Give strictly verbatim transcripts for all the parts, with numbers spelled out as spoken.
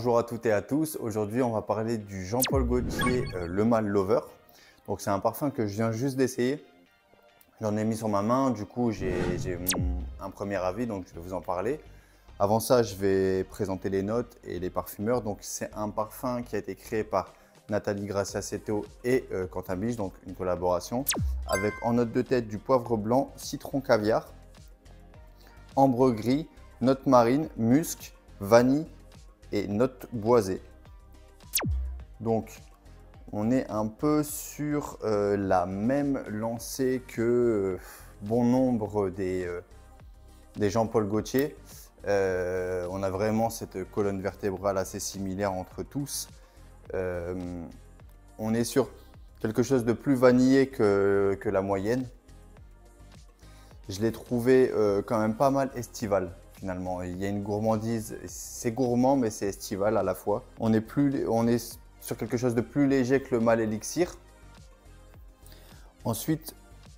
Bonjour à toutes et à tous. Aujourd'hui, on va parler du Jean-Paul Gaultier euh, Le Male Lover. Donc, c'est un parfum que je viens juste d'essayer. J'en ai mis sur ma main. Du coup, j'ai un premier avis, donc je vais vous en parler. Avant ça, je vais présenter les notes et les parfumeurs. Donc, c'est un parfum qui a été créé par Nathalie Gracia-Cetto et euh, Quentin Biche, donc une collaboration, avec en note de tête du poivre blanc, citron caviar, ambre gris, note marine, musc, vanille et note boisée. Donc, on est un peu sur euh, la même lancée que euh, bon nombre des, euh, des Jean-Paul Gaultier. Euh, on a vraiment cette colonne vertébrale assez similaire entre tous. Euh, on est sur quelque chose de plus vanillé que, que la moyenne. Je l'ai trouvé euh, quand même pas mal estival. Finalement, il y a une gourmandise, c'est gourmand mais c'est estival à la fois. On est, plus, on est sur quelque chose de plus léger que le Male Elixir. Ensuite,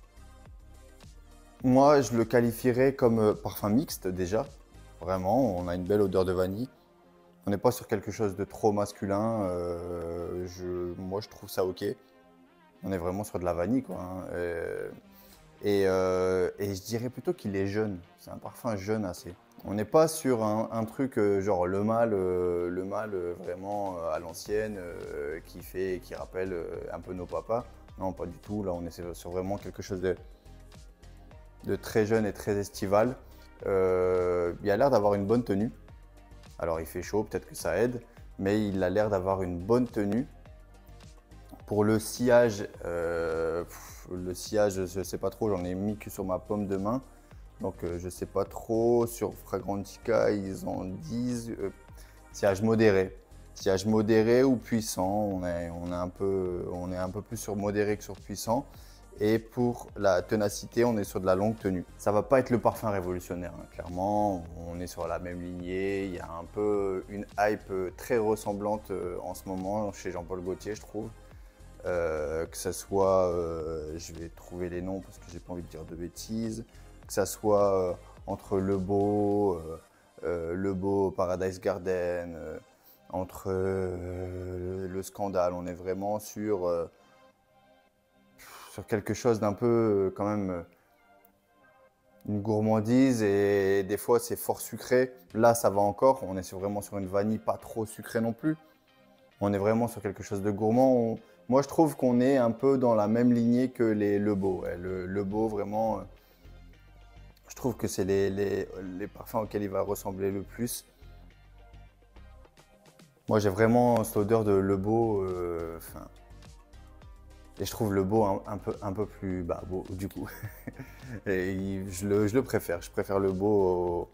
moi je le qualifierais comme parfum mixte déjà. Vraiment, on a une belle odeur de vanille. On n'est pas sur quelque chose de trop masculin. Euh, je, moi je trouve ça ok. On est vraiment sur de la vanille quoi. Hein. Euh, Et, euh, et je dirais plutôt qu'il est jeune. C'est un parfum jeune assez. On n'est pas sur un, un truc euh, genre le mâle, euh, le mâle euh, vraiment euh, à l'ancienne, euh, qui fait, qui rappelle euh, un peu nos papas. Non, pas du tout. Là, on est sur, sur vraiment quelque chose de, de très jeune et très estival. Euh, il a l'air d'avoir une bonne tenue. Alors, il fait chaud, peut-être que ça aide, mais il a l'air d'avoir une bonne tenue. Pour le sillage, euh, pff, le sillage, je ne sais pas trop, j'en ai mis que sur ma paume de main. Donc euh, je ne sais pas trop, sur Fragrantica, ils en disent euh, sillage modéré. Sillage modéré ou puissant, on est, on, est un peu, on est un peu plus sur modéré que sur puissant. Et pour la ténacité, on est sur de la longue tenue. Ça ne va pas être le parfum révolutionnaire, hein, clairement. On est sur la même lignée. Il y a un peu une hype très ressemblante euh, en ce moment chez Jean-Paul Gaultier, je trouve. Euh, que ça soit, euh, je vais trouver les noms parce que j'ai pas envie de dire de bêtises, que ça soit euh, entre Le Beau, euh, euh, Le Beau Paradise Garden, euh, entre euh, le Scandale, on est vraiment sur, euh, sur quelque chose d'un peu euh, quand même euh, une gourmandise et des fois c'est fort sucré. Là ça va encore, on est sur, vraiment sur une vanille pas trop sucrée non plus. On est vraiment sur quelque chose de gourmand. On... Moi, je trouve qu'on est un peu dans la même lignée que les Le Beau. Ouais. Le, le Beau, vraiment, euh, je trouve que c'est les, les, les parfums auxquels il va ressembler le plus. Moi, j'ai vraiment cette odeur de Le Beau. Euh, et je trouve Le Beau un, un, peu, un peu plus bah, beau, du coup. et il, je, le, je le préfère. Je préfère Le Beau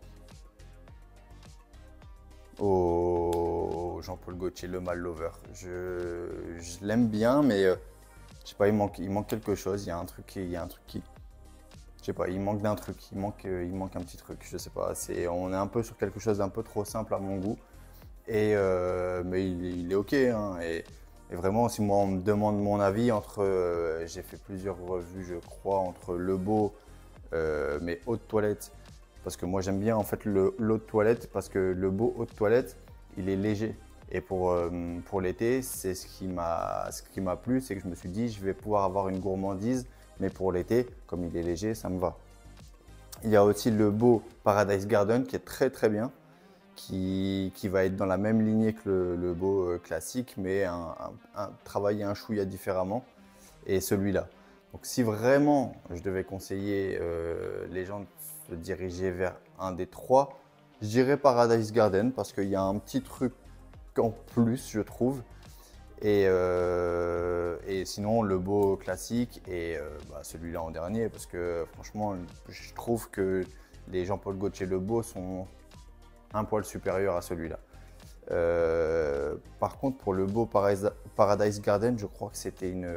au... au Jean-Paul Gaultier, Le Male Lover. Je, je l'aime bien, mais euh, je sais pas, il manque, il manque quelque chose. Il y a un truc qui, il y a un truc qui, je sais pas, il manque d'un truc. Il manque, euh, il manque un petit truc. Je sais pas. C'est, on est un peu sur quelque chose d'un peu trop simple à mon goût. Et euh, mais il, il est ok. Hein, et, et vraiment, si moi on me demande mon avis entre, euh, j'ai fait plusieurs revues, je crois, entre Le Beau, euh, mais haute toilette. Parce que moi j'aime bien en fait le l'eau de toilette parce que le Beau eau de toilette, il est léger. Et pour, euh, pour l'été, c'est ce qui m'a ce qui m'a plu, c'est que je me suis dit je vais pouvoir avoir une gourmandise, mais pour l'été, comme il est léger, ça me va. Il y a aussi le Beau Paradise Garden qui est très très bien, qui, qui va être dans la même lignée que le, le Beau euh, classique, mais un, un, un, travailler un chouïa différemment. Et celui-là. Donc si vraiment je devais conseiller euh, les gens de se diriger vers un des trois, je dirais Paradise Garden parce qu'il y a un petit truc en plus, je trouve. Et, euh, et sinon, Le Beau classique et euh, bah, celui-là en dernier parce que franchement, je trouve que les Jean-Paul Gaultier Le Beau sont un poil supérieurs à celui-là. Euh, par contre, pour Le Beau Paradise Garden, je crois que c'était une...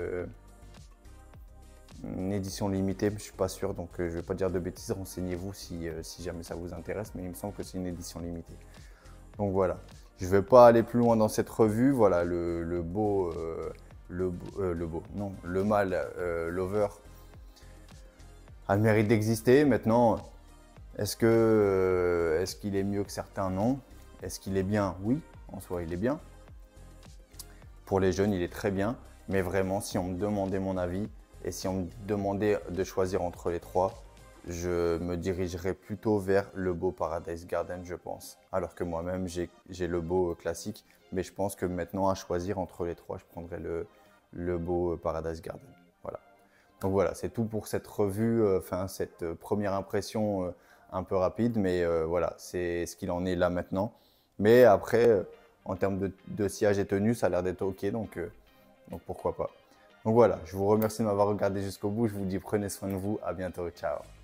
une édition limitée, je ne suis pas sûr, donc euh, je ne vais pas dire de bêtises, renseignez-vous si, euh, si jamais ça vous intéresse, mais il me semble que c'est une édition limitée. Donc voilà, je ne vais pas aller plus loin dans cette revue, voilà, le, le beau, euh, le, euh, le beau, non, le Male euh, Lover a le mérite d'exister. Maintenant, est-ce que, euh, est-ce qu'il est mieux que certains? Non. Est-ce qu'il est bien? Oui. en soi, il est bien. Pour les jeunes, il est très bien. Mais vraiment, si on me demandait mon avis et si on me demandait de choisir entre les trois, je me dirigerais plutôt vers le Beau Paradise Garden, je pense. Alors que moi-même, j'ai le Beau classique. Mais je pense que maintenant, à choisir entre les trois, je prendrais le, le Beau Paradise Garden. Voilà. Donc voilà, c'est tout pour cette revue, euh, enfin cette euh, première impression euh, un peu rapide. Mais euh, voilà, c'est ce qu'il en est là maintenant. Mais après, euh, en termes de, de sillage et tenue, ça a l'air d'être OK. Donc, euh, donc pourquoi pas. Donc voilà, je vous remercie de m'avoir regardé jusqu'au bout. Je vous dis prenez soin de vous. À bientôt. Ciao.